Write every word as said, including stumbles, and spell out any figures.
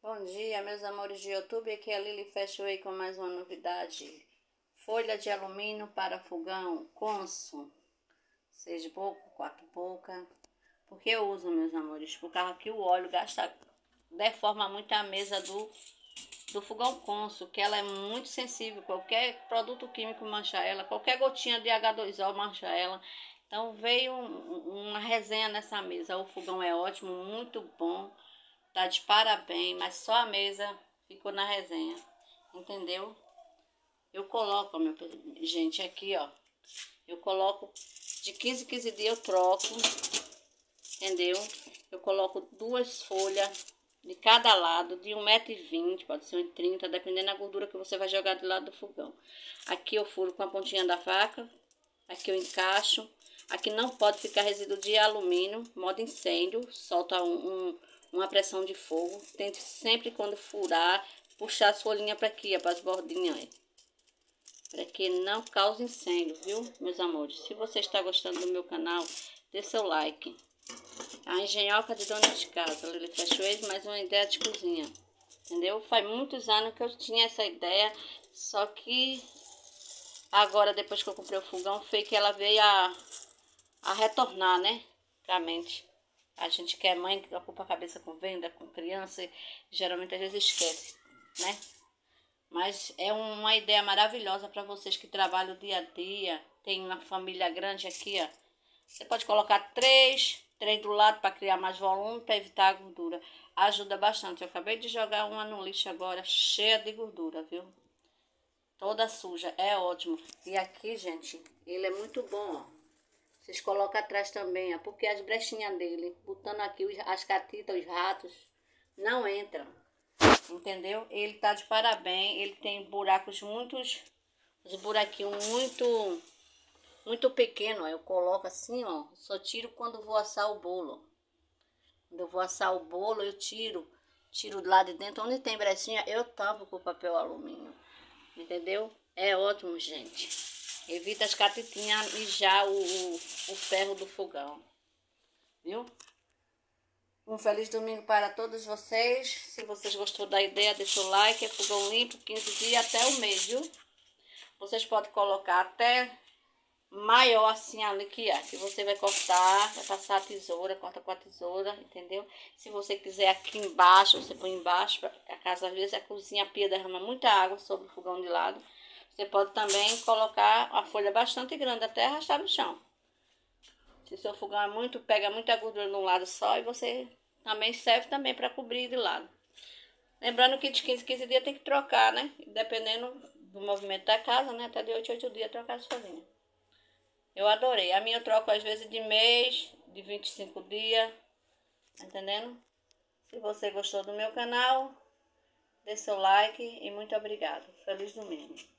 Bom dia, meus amores de YouTube, aqui é a Lili Fashway com mais uma novidade. Folha de alumínio para fogão, Consul, seis boca, quatro boca. Por que eu uso, meus amores? Por causa que o óleo gasta, deforma muito a mesa do, do fogão Consul, que ela é muito sensível, qualquer produto químico mancha ela, qualquer gotinha de H dois O mancha ela. Então veio um, uma resenha nessa mesa, o fogão é ótimo, muito bom. Tá de parabéns, mas só a mesa ficou na resenha, entendeu? Eu coloco, meu gente, aqui, ó. Eu coloco de quinze em quinze dias, eu troco, entendeu? Eu coloco duas folhas de cada lado, de um metro e vinte, pode ser um metro e trinta, dependendo da gordura que você vai jogar do lado do fogão. Aqui eu furo com a pontinha da faca, aqui eu encaixo. Aqui não pode ficar resíduo de alumínio, modo incêndio, solta um... um uma pressão de fogo. Tente sempre, quando furar, puxar as folhinhas para aqui, para as bordinhas, para que não cause incêndio, viu, meus amores? Se você está gostando do meu canal, dê seu like. A engenhoca de dona de casa, Lili Fashway, mais uma ideia de cozinha, entendeu? Faz muitos anos que eu tinha essa ideia, só que agora, depois que eu comprei o fogão, foi que ela veio a, a retornar, né, pra mente. A gente que é mãe, que ocupa a cabeça com venda, com criança, geralmente às vezes esquece, né? Mas é uma ideia maravilhosa para vocês que trabalham o dia a dia, tem uma família grande aqui, ó. Você pode colocar três, três do lado para criar mais volume, para evitar a gordura. Ajuda bastante. Eu acabei de jogar uma no lixo agora, cheia de gordura, viu? Toda suja, é ótimo. E aqui, gente, ele é muito bom, ó. Vocês colocam atrás também, ó, porque as brechinhas dele, botando aqui as catitas, os ratos, não entram, entendeu? Ele tá de parabéns, ele tem buracos muitos, os buraquinhos muito, muito pequenos, ó. Eu coloco assim, ó, só tiro quando vou assar o bolo. Quando eu vou assar o bolo, eu tiro, tiro lá de dentro, onde tem brechinha, eu tampo com papel alumínio, entendeu? É ótimo, gente. Evita as catitinhas e já o, o, o ferro do fogão, viu? Um feliz domingo para todos vocês. Se vocês gostou da ideia, deixa o like. É fogão limpo, quinze dias até o mês, viu? Vocês podem colocar até maior assim ali que é. Se você vai cortar, vai passar a tesoura, corta com a tesoura, entendeu? Se você quiser aqui embaixo, você põe embaixo, a casa às vezes a cozinha, a pia derrama muita água sobre o fogão de lado. Você pode também colocar a folha bastante grande, até arrastar no chão. Se seu fogão é muito, pega muita gordura num lado só, e você também serve também para cobrir de lado. Lembrando que de quinze em quinze dias tem que trocar, né? Dependendo do movimento da casa, né? Até de oito em oito dias trocar as folhinhas. Eu adorei. A minha eu troco às vezes de mês, de vinte e cinco dias. Tá entendendo? Se você gostou do meu canal, dê seu like e muito obrigado. Feliz domingo.